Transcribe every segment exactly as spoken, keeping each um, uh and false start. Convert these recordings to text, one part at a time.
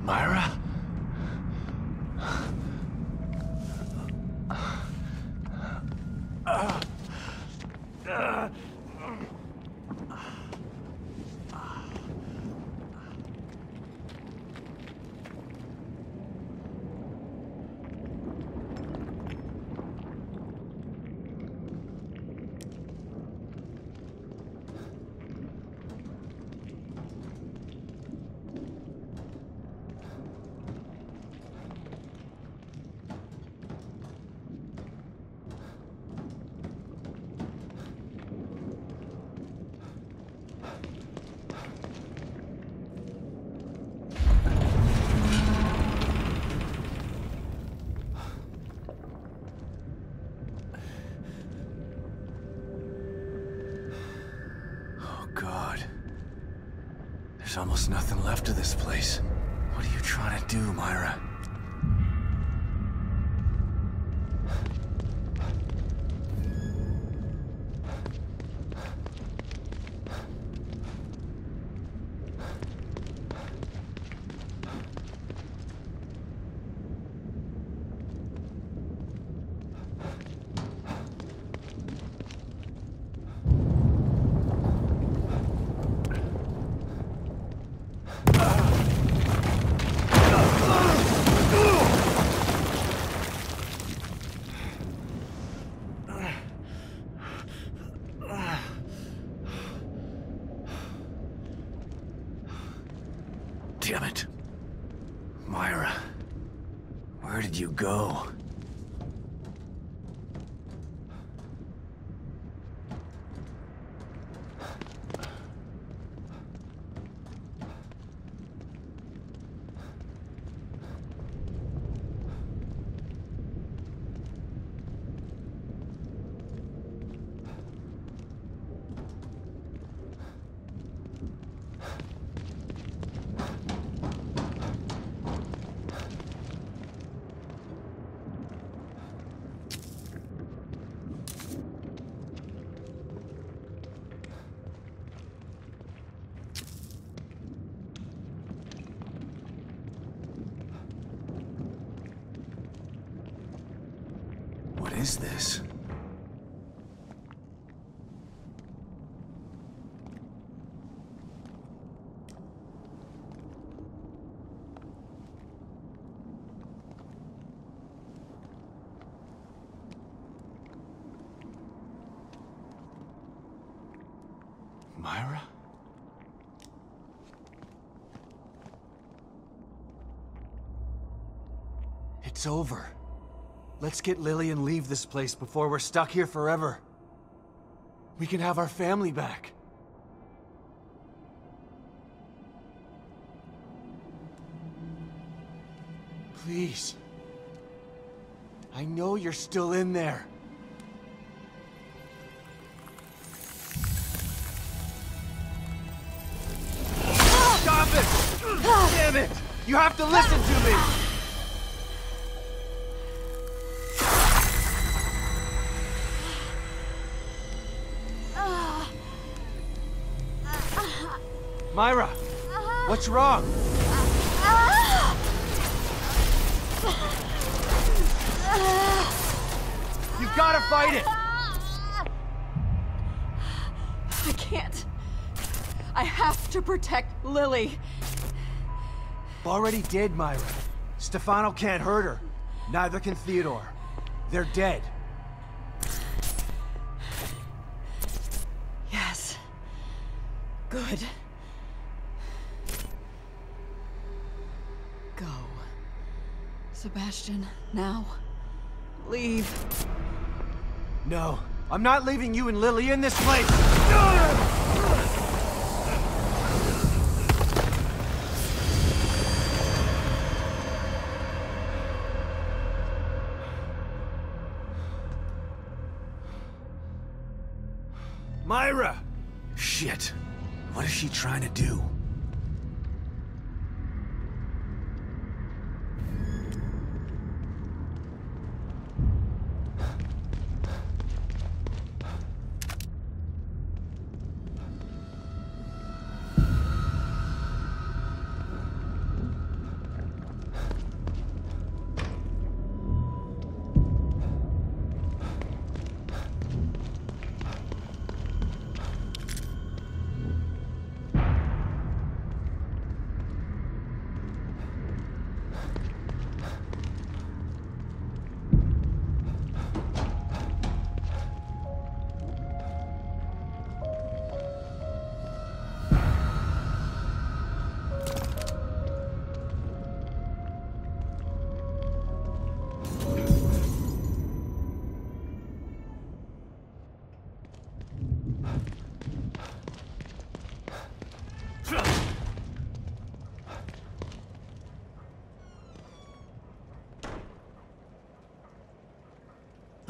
Myra? Uh, uh. There's almost nothing left of this place. What are you trying to do, Myra? Damn it. Myra, where did you go? What is this? Myra? It's over. Let's get Lily and leave this place before we're stuck here forever. We can have our family back. Please. I know you're still in there. Stop it! Damn it! You have to listen to me! Myra, what's wrong? You've got to fight it! I can't. I have to protect Lily. Already did, Myra. Stefano can't hurt her. Neither can Theodore. They're dead. Yes. Good. Go. Sebastian, now. Leave. No, I'm not leaving you and Lily in this place! Myra! Shit. What is she trying to do?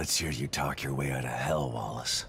Let's hear you talk your way out of hell, Wallace.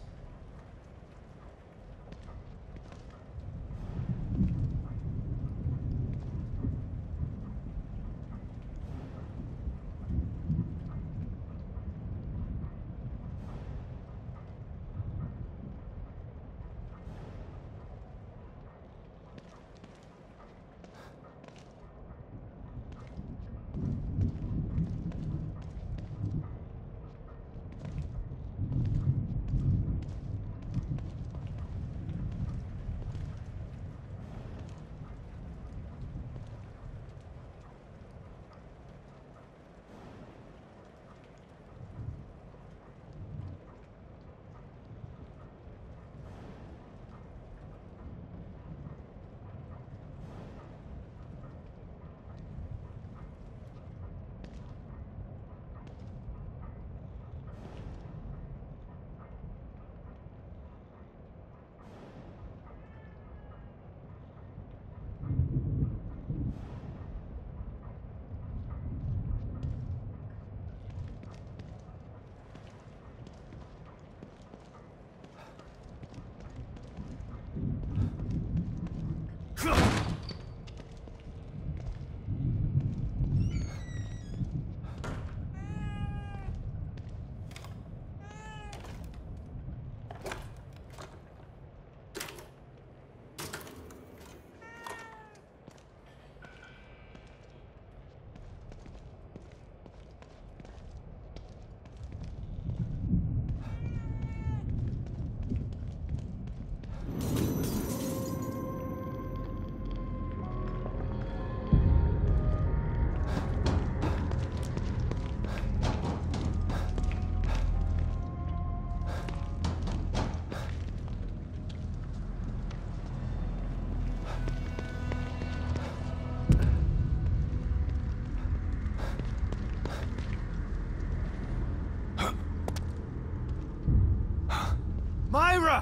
Myra!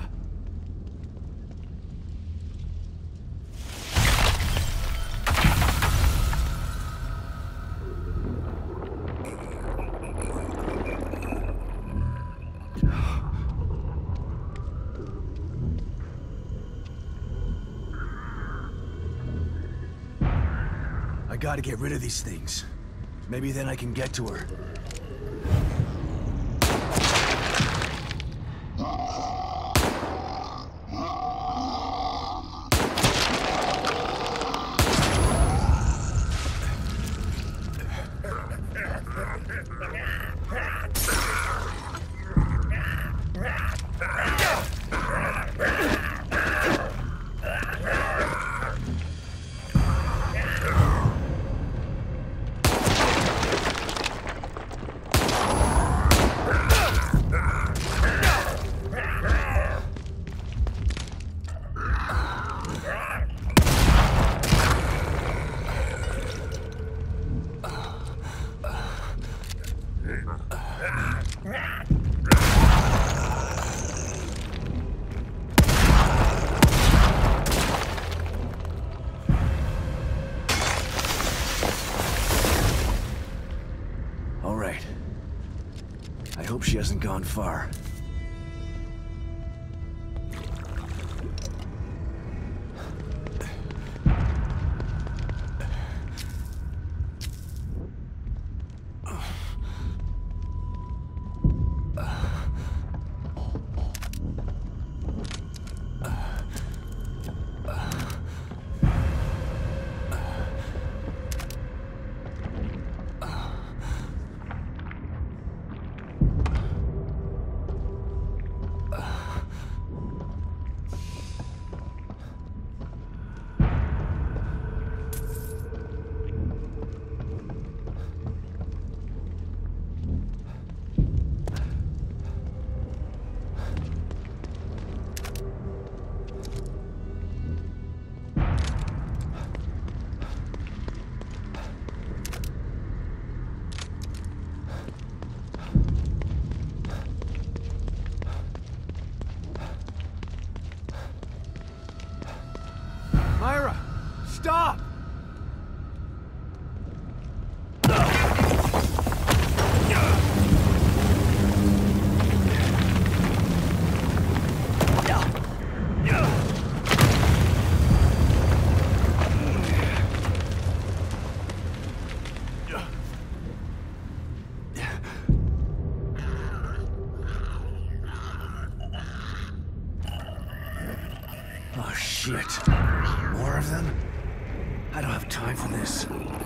I gotta get rid of these things. Maybe then I can get to her. All right. I hope she hasn't gone far. Myra! Stop! Oh, shit. More of them? I don't have time for this.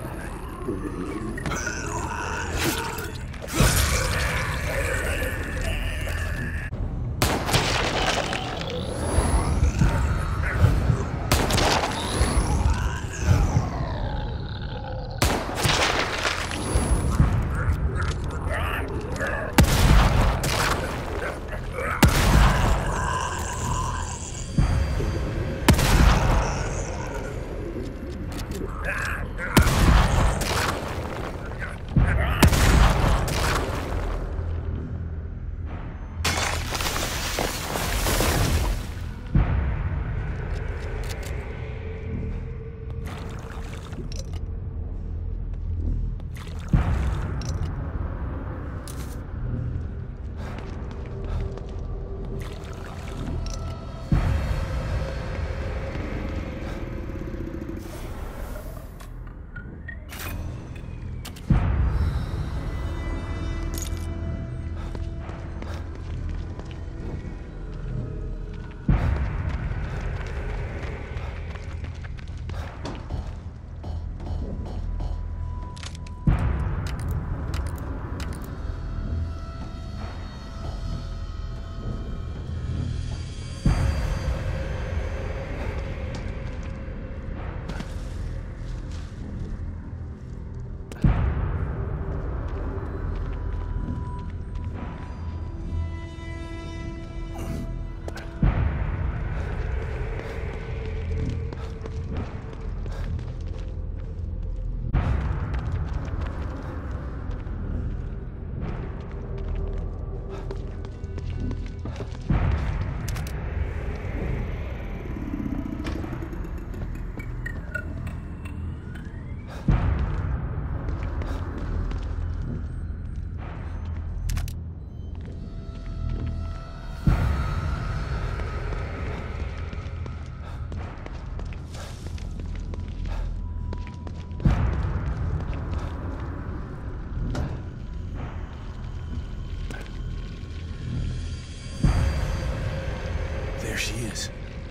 There she is.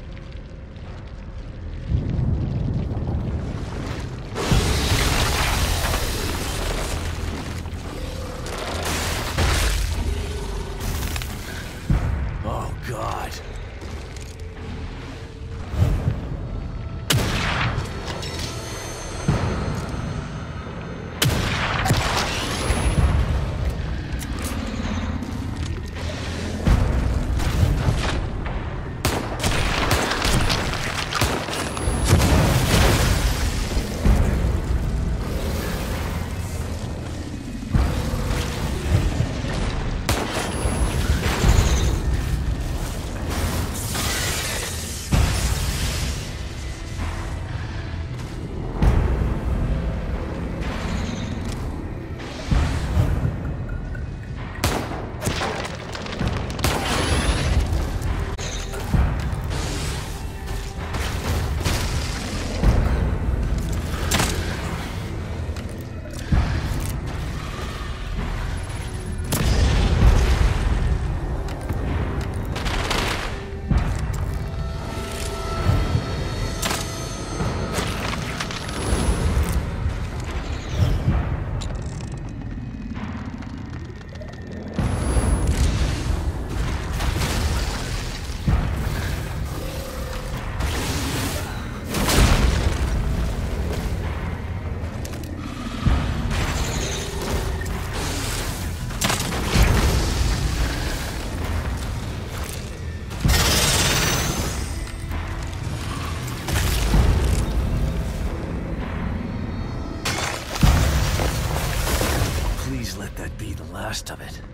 Oh, God. Please let that be the last of it.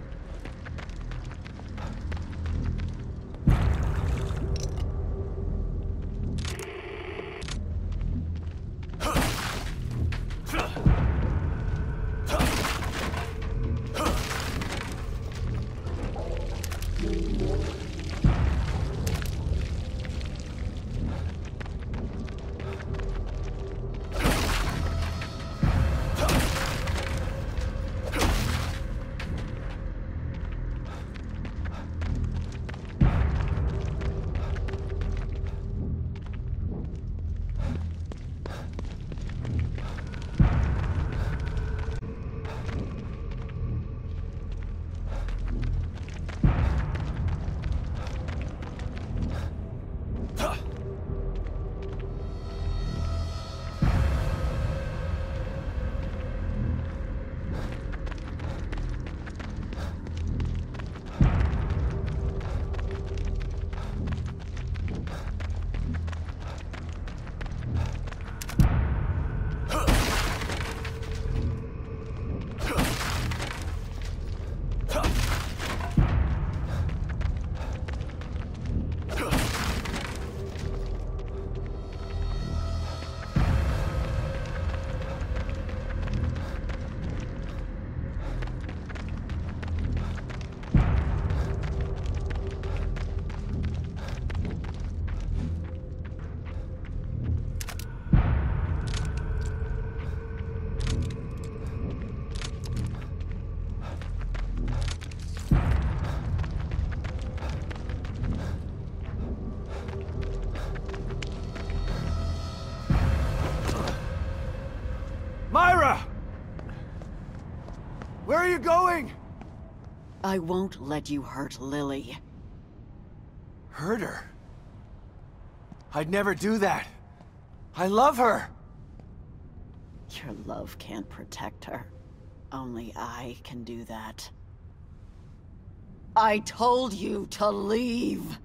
are you going? I won't let you hurt Lily. Hurt her? I'd never do that. I love her. Your love can't protect her. Only I can do that. I told you to leave!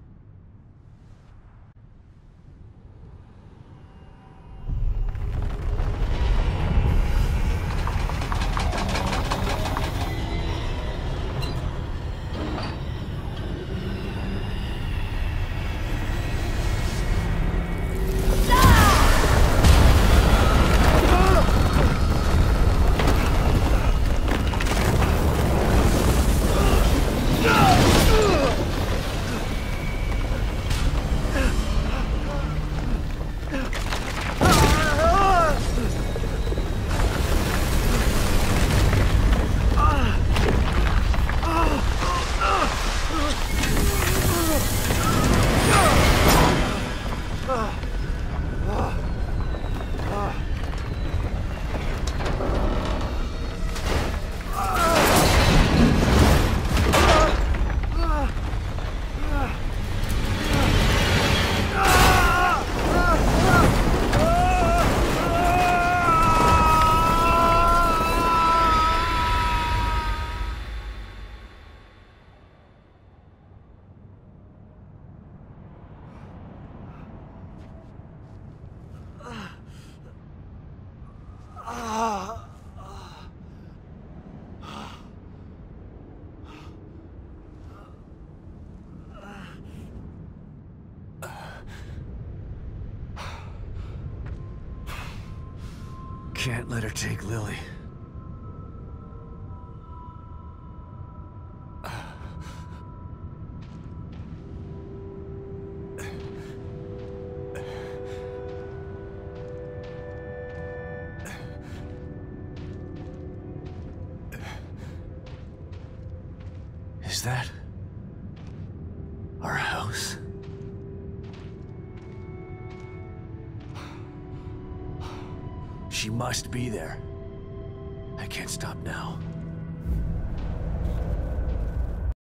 Can't let her take Lily. Is that our house? She must be there. I can't stop now.